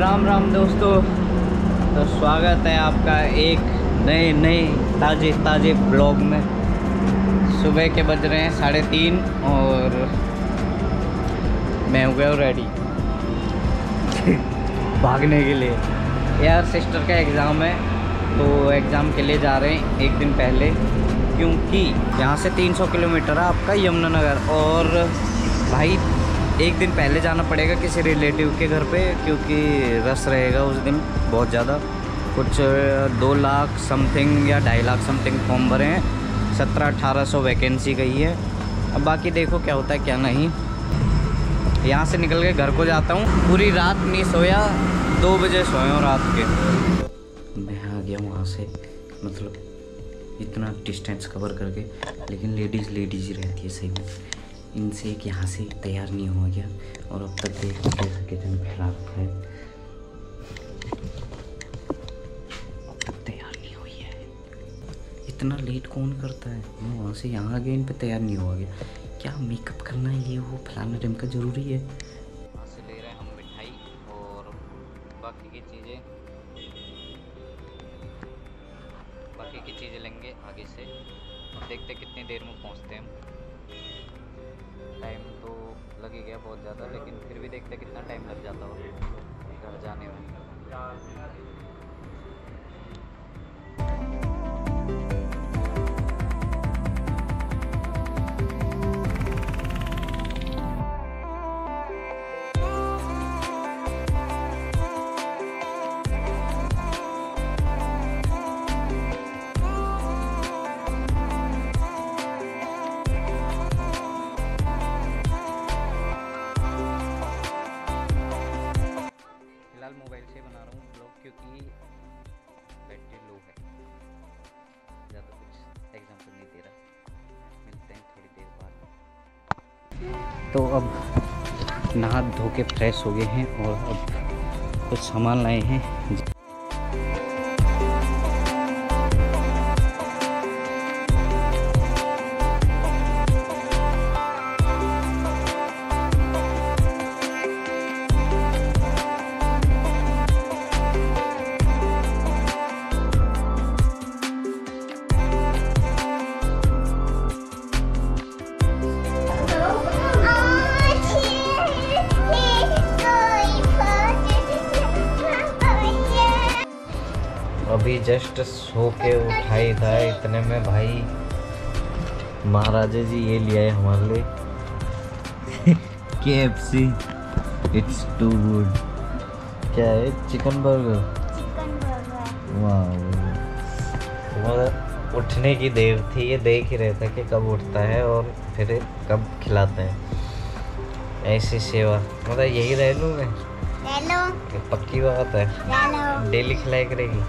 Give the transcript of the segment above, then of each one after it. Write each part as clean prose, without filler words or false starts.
राम राम दोस्तों। तो स्वागत है आपका एक नए ताज़े ब्लॉग में। सुबह के बज रहे हैं 3:30 और मैं हो गया हूँ रेडी भागने के लिए। यार सिस्टर का एग्ज़ाम है तो एग्ज़ाम के लिए जा रहे हैं एक दिन पहले, क्योंकि यहाँ से 300 किलोमीटर है आपका यमुनानगर। और भाई एक दिन पहले जाना पड़ेगा किसी रिलेटिव के घर पे, क्योंकि रस रहेगा उस दिन बहुत ज़्यादा। कुछ 2 लाख समथिंग या 2.5 लाख समथिंग फॉर्म भरे हैं, 1700-1800 वैकेंसी गई है। अब बाकी देखो क्या होता है क्या नहीं। यहाँ से निकल के घर को जाता हूँ। पूरी रात नहीं सोया, 2 बजे सोया हूँ रात के। मैं आ गया वहाँ से, मतलब इतना डिस्टेंस कवर करके, लेकिन लेडीज़ ही रहती है सही में। इनसे एक यहाँ से तैयार नहीं हुआ गया और अब तक देख कैसे किचन खराब है, अब तक तैयार नहीं हुई है। इतना लेट कौन करता है। मैं वहाँ से यहाँ आ गया, इन पे तैयार नहीं हुआ गया। क्या मेकअप करना है, ये वो फलाना ढिमका ज़रूरी है। वहाँ से ले रहे हैं हम मिठाई और बाकी की चीज़ें लेंगे आगे से, और देखते कितनी देर में पहुँचते हैं हम। टाइम तो लग ही गया बहुत ज़्यादा, लेकिन फिर भी देखते कितना टाइम लग जाता होगा घर जाने में। मोबाइल से बना रहा हूँ ब्लॉग, क्योंकि बैटरी लो है, ज़्यादा कुछ एग्जाम्पल नहीं दे रहा। मिलते हैं थोड़ी देर बाद। तो अब नहा धो के फ्रेश हो गए हैं और अब कुछ सामान लाए हैं। अभी जस्ट सो के उठाई था, इतने में भाई महाराजा जी ये लिया है हमारे लिए KFC। It's to good. क्या है? Chicken burger. वाह, उठने की देर थी, ये देख ही रहे थे कि कब उठता है और फिर कब खिलाता है। ऐसी सेवा मतलब यही रह लूँ मैं। पक्की बात है, डेली खिलाया करेगी।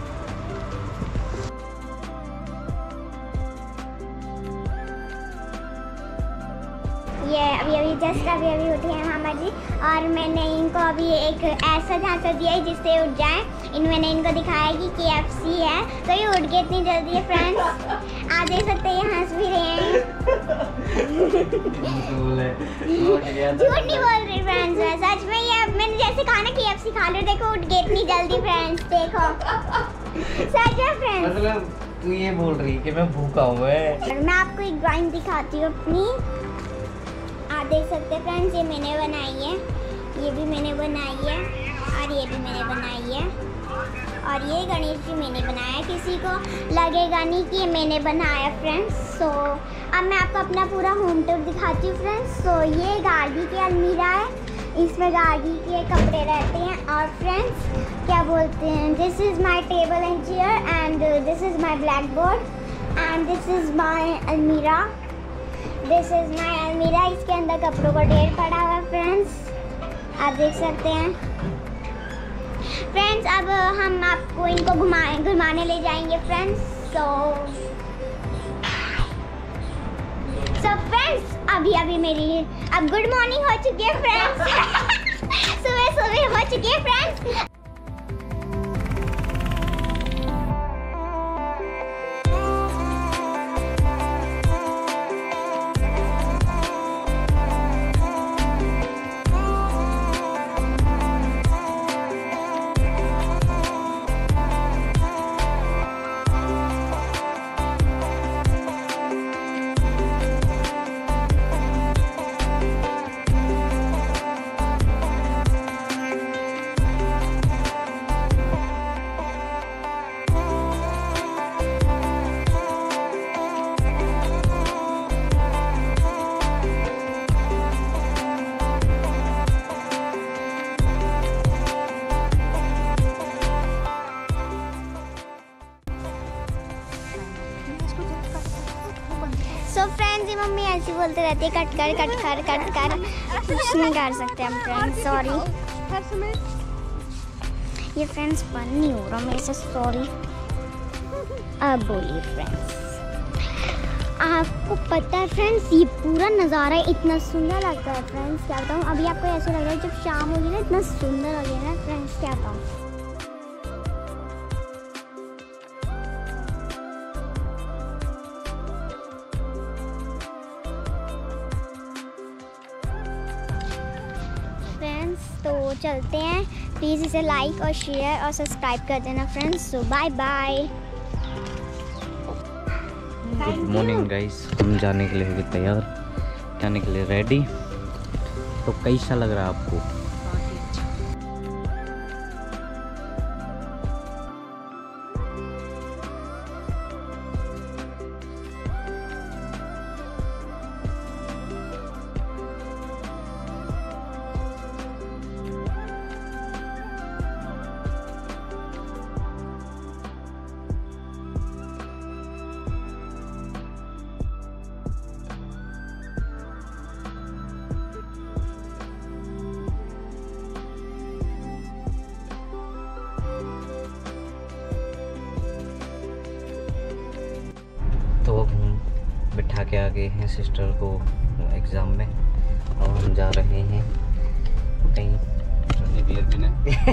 ये अभी जस्ट उठे हैं मामा जी, और मैंने इनको अभी एक ऐसा झांसा दिया है जिससे उठ जाए। मैंने इनको दिखाया कि KFC है, तो ये उठ गए इतनी जल्दी है फ्रेंड्स। आप देख सकते हैं ये हंस भी रहे हैं। झूठ नहीं बोल रही फ्रेंड्स, सच में। ये मैंने जैसे कहा ना KFC खा लो, देखो उठ गए इतनी जल्दी फ्रेंड्स, देखो सच है फ्रेंड्स। मतलब तू ये बोल रही है कि मैं भूखा हूँ। मैं आपको एक ड्राइंग दिखाती हूँ अपनी। आप देख सकते हैं फ्रेंड्स, ये मैंने बनाई है, ये भी मैंने बनाई है, और ये भी मैंने बनाई है, और ये गणेश जी मैंने बनाया है। किसी को लगेगा नहीं कि ये मैंने बनाया फ्रेंड्स। सो अब मैं आपको अपना पूरा होम टूर दिखाती हूँ फ्रेंड्स। सो ये गार्गी की अलमीरा है, इसमें गार्गी के कपड़े रहते हैं। और फ्रेंड्स क्या बोलते हैं, this is my table and chair, and this is my black board, and this is my अलमीरा। दिस इज़ माई अलमीरा। इसके अंदर कपड़ों का ढेर पड़ा हुआ है फ्रेंड्स, आप देख सकते हैं फ्रेंड्स। अब हम आपको इनको घुमाने ले जाएंगे फ्रेंड्स। सो फ्रेंड्स अभी मेरी अब गुड मॉर्निंग हो चुकी है फ्रेंड्स सुबह हो चुकी है फ्रेंड्स। सो फ्रेंड्स, ये मम्मी ऐसी बोलते रहती है कट कर कट कर कट कर, कुछ नहीं कर सकते हम फ्रेंड्स, सॉरी। ये फ्रेंड्स बन नहीं हो रहा मेरे से, सॉरी। अब बोलिए फ्रेंड्स, आपको पता है फ्रेंड्स ये पूरा नज़ारा इतना सुंदर लगता है फ्रेंड्स, क्या बताऊँ। अभी आपको ऐसा लग रहा है जब शाम होगी ना, इतना सुंदर लगेगा ना फ्रेंड्स, क्या बताऊँ। फ्रेंड्स तो चलते हैं, प्लीज़ इसे लाइक और शेयर और सब्सक्राइब कर देना friends. So bye bye. Good morning guys, हम जाने के लिए हो गए तैयार, जाने के लिए रेडी। तो कैसा लग रहा है आपको? तो अब हम बिठा के आ गए हैं सिस्टर को एग्ज़ाम में, और हम जा रहे हैं कहीं बियर पीने।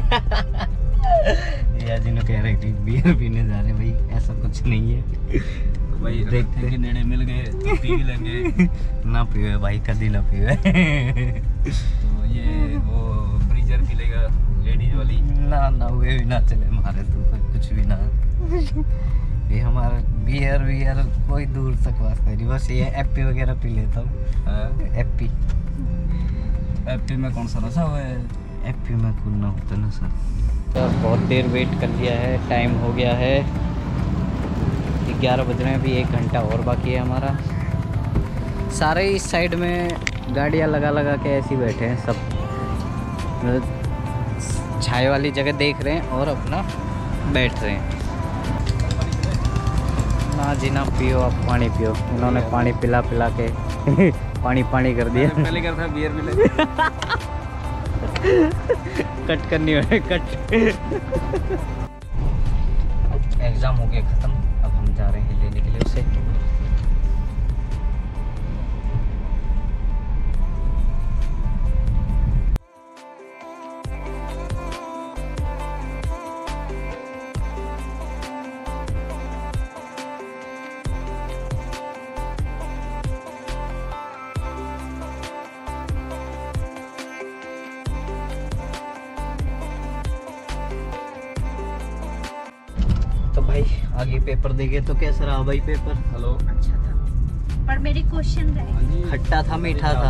या जी कह रहे कि बियर पीने जा रहे, भाई ऐसा कुछ नहीं है। तो भाई देखते कि नेड़े मिल गए तो पी भी लेंगे। ना पिए भाई, कभी ना पिए। तो ये वो ब्रीजर पिलेगा लेडीज वाली। ना ना वे भी ना चले हमारे, तो कुछ भी ना। ये हमारा बियर वियर कोई दूर तक वास्ता नहीं, बस ये एप्पी वगैरह पी लेता हूँ। एप्पी एप्पी में कौन सा नशा हुआ है? एप्पी में कुछ ना होता ना सर। तो बहुत देर वेट कर लिया है, टाइम हो गया है 11 बज रहे हैं, अभी 1 घंटा और बाकी है हमारा। सारे इस साइड में गाड़ियाँ लगा लगा के ऐसे ही बैठे हैं सब, छाए वाली जगह देख रहे हैं और अपना बैठ रहे हैं। ना जी ना पियो, आप पानी पियो। उन्होंने पानी पिला पिला के पानी पानी कर दिया। पहले क्या था, बियर मिले। कट करनी है कट। एग्ज़ाम हो गया ख़त्म, अब हम जा रहे हैं लेने के लिए उसे। तो भाई आगे पेपर देंगे तो कैसा रहा भाई पेपर? हेलो, अच्छा था, पर मेरे क्वेश्चन रहे। खट्टा था मीठा था?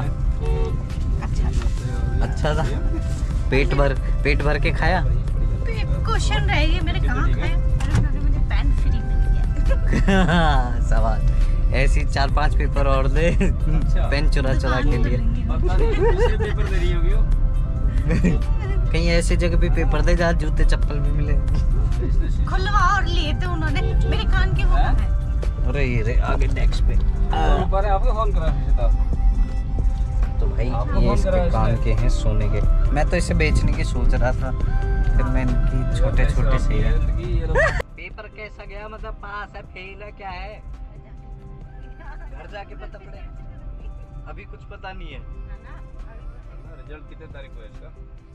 अच्छा था। पेट भर के खाया? तो ये क्वेश्चन रह गए मेरे, कहाँ खाए? अरे उन्होंने मुझे पेन फ्री में दिया। सवाल ऐसी 4-5 पेपर और दे। पेन चुरा के लिए। पता नहीं दूसरे पेपर दे रही होगी वो। कहीं ऐसी जगह भी पेपर दे जहाँ जूते चप्पल भी मिले। खुलवा और लिए थे उन्होंने मेरे कान के, वो है। अरे ये रे आगे डेस्क पे। ऊपर आपको फोन करा था। तो भाई आपको ये फोन इसके करा कान इसने? के हैं सोने के। मैं तो इसे बेचने की सोच रहा था, फिर मैं इनकी छोटे छोटे से पेपर कैसा गया, मतलब पास है फेल है क्या है? घर जाके पता पड़े, अभी कुछ पता नहीं है। रिजल्ट कितने तारीख को है इसका?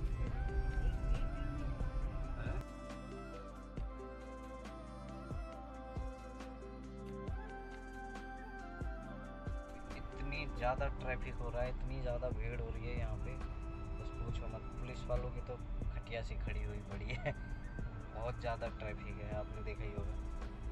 इतनी ज़्यादा ट्रैफिक हो रहा है, इतनी ज़्यादा भीड़ हो रही है यहाँ पे, बस पूछो मत। पुलिस वालों की तो खटिया सी खड़ी हुई पड़ी है। बहुत ज़्यादा ट्रैफिक है, आपने देखा ही होगा।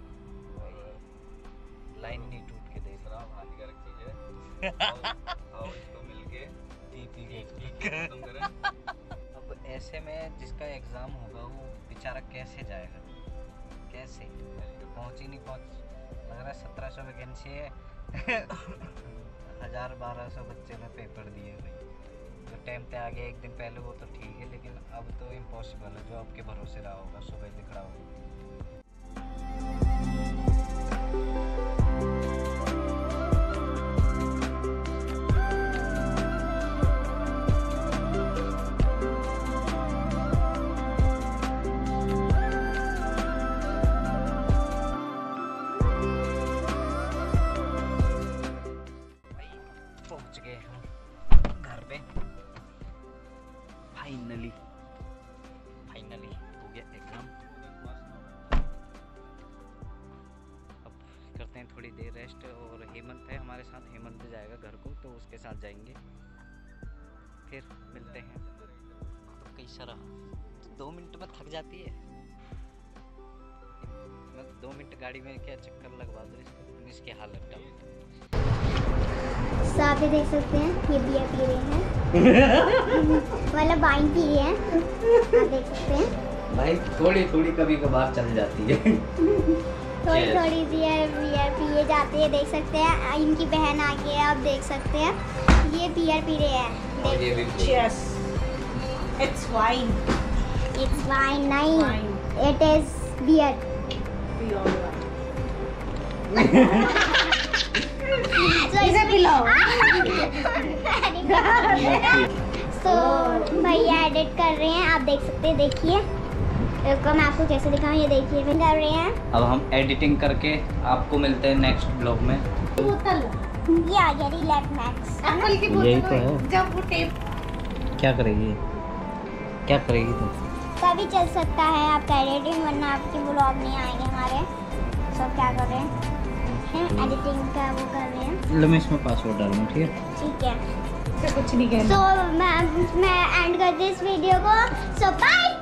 लाइन नहीं टूट के देख रहा। शराब हानिकारक चीज है। आओ इसको मिलके खत्म करें। अब ऐसे में जिसका एग्ज़ाम होगा वो बेचारा कैसे जाएगा, कैसे? पहुँच ही नहीं लग रहा है 1700 वैकेंसी है। 1000-1200 बच्चे ने पेपर दिए भाई। तो टाइम पे आ गया एक दिन पहले वो तो ठीक है, लेकिन अब तो इम्पॉसिबल है। जो आपके भरोसे रहा होगा सुबह दिख रहा होगा। करते हैं थोड़ी देर रेस्ट। और हेमंत है हमारे साथ, हेमंत जाएगा घर को तो उसके साथ जाएंगे, फिर मिलते हैं। तो कैसा रहा? 2 मिनट में थक जाती है। मैं 2 मिनट गाड़ी में क्या चक्कर लगवा दो इसकी हालत डाल। आप ये देख सकते हैं, ये बियर पी रहे हैं मतलब वाइन पी रहे हैं, आप देख सकते हैं। भाई थोड़ी थोड़ी कभी कभार चल जाती है। थोड़ी थोड़ी बियर पिए जाते हैं, देख सकते हैं। इनकी बहन आ गई है, आप देख सकते हैं, ये बियर पी रहे हैं। ये भी Cheers. It's wine. It's wine नहीं, Wine. It is beer. Pure wine. इसे पिलाओ। तो भैया एडिट कर रहे हैं, आप देख सकते हैं, देखिए। मैं आपको कैसे दिखाऊं, ये देखिए कर रहे हैं। अब हम एडिटिंग करके आपको मिलते हैं नेक्स्ट ब्लॉग में। बोतल ये आ गया रिलैक्स मैक्स। एप्पल की यही बोतल तो है। जब वो टेप क्या करेगी, क्या करेगी तुम? तभी चल सकता है आपका एडिटिंग, वरना आपके ब्लॉग नहीं आएंगे हमारे। सब क्या कर रहे हैं, एडिटिंग का वो कर रहे हैं। लो मैं इसमें पासवर्ड डालूँ, ठीक है? ठीक है, से कुछ नहीं कहना। तो मैं एंड कर दी इस वीडियो को। So bye.